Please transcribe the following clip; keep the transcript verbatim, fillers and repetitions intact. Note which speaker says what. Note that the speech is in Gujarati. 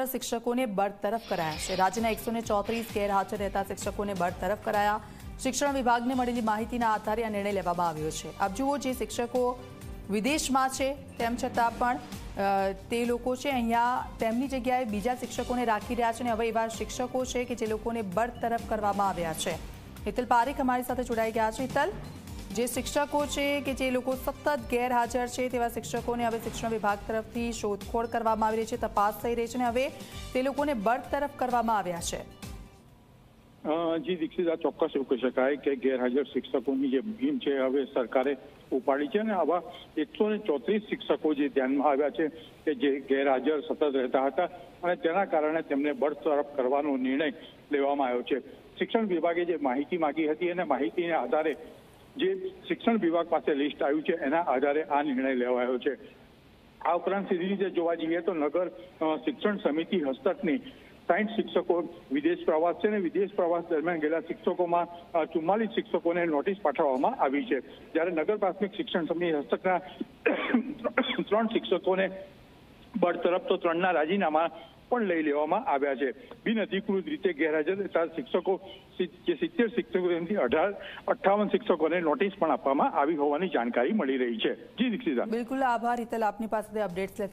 Speaker 1: શિક્ષકોને બરતરફ કરાયા છે। રાજ્યના એકસો ને ચોત્રીસ ગેરહાજર રહેતા શિક્ષકોને બરતરફ કરાયા। શિક્ષણ વિભાગને મળેલી માહિતીના આધારે આ નિર્ણય લેવામાં આવ્યો છે। આપ જુઓ, જે શિક્ષકો વિદેશમાં છે તેમ છતાં પણ તે લોકો છે અહીંયા તેમની જગ્યાએ બીજા શિક્ષકોને રાખી રહ્યા છે અને હવે એવા શિક્ષકો છે કે જે લોકોને બરતરફ કરવામાં આવ્યા છે। હિતલ પારેખ અમારી સાથે જોડાઈ ગયા છે। હિતલ, જે શિક્ષકો છે કે જે લોકો સતત ગેરહાજર છે તેવા શિક્ષકોને હવે શિક્ષણ વિભાગ તરફથી શોધખોળ કરવામાં આવી રહી છે, તપાસ થઈ રહી છે અને હવે તે લોકોને બરતરફ કરવામાં આવ્યા છે।
Speaker 2: જી દીક્ષિત, આ ચોક્કસ એવું કહી શકાય કે ગેરહાજર શિક્ષકોની જે મુહિમ છે હવે સરકારે ઉપાડી છે અને આવા એકસો ને ચોત્રીસ શિક્ષકો જે ધ્યાનમાં આવ્યા છે કે જે ગેરહાજર સતત રહેતા હતા અને તેના કારણે તેમને બરતરફ કરવાનો નિર્ણય લેવામાં આવ્યો છે। શિક્ષણ વિભાગે જે માહિતી માંગી હતી અને માહિતીના આધારે જે શિક્ષણ વિભાગ પાસે લિસ્ટ આવ્યું છે એના આધારે આ નિર્ણય લેવાયો છે। આ ઉપરાંત સીધી રીતે જોવા જઈએ તો નગર શિક્ષણ સમિતિ હસ્તકની સાઠ શિક્ષકો વિદેશ પ્રવાસ છે અને વિદેશ પ્રવાસ દરમિયાન ગયેલા શિક્ષકોમાં ચુમ્માલીસ શિક્ષકોને નોટિસ પાઠવવામાં આવી છે, જ્યારે નગર પ્રાથમિક શિક્ષણ સમિતિ હસ્તકના ત્રણ શિક્ષકોને બરતરફ તો ત્રણના રાજીનામા પણ લઈ લેવામાં આવ્યા છે। બિન અધિકૃત રીતે ગેરહાજર રહેતા શિક્ષકો જે સિત્તેર શિક્ષકો એમથી અઢાર અઠ્ઠાવન શિક્ષકોને નોટિસ પણ આપવામાં આવી હોવાની જાણકારી મળી રહી છે। જી દીક્ષિતા,
Speaker 1: બિલકુલ આભાર હિતલ, આપની પાસેથી અપડેટ્સ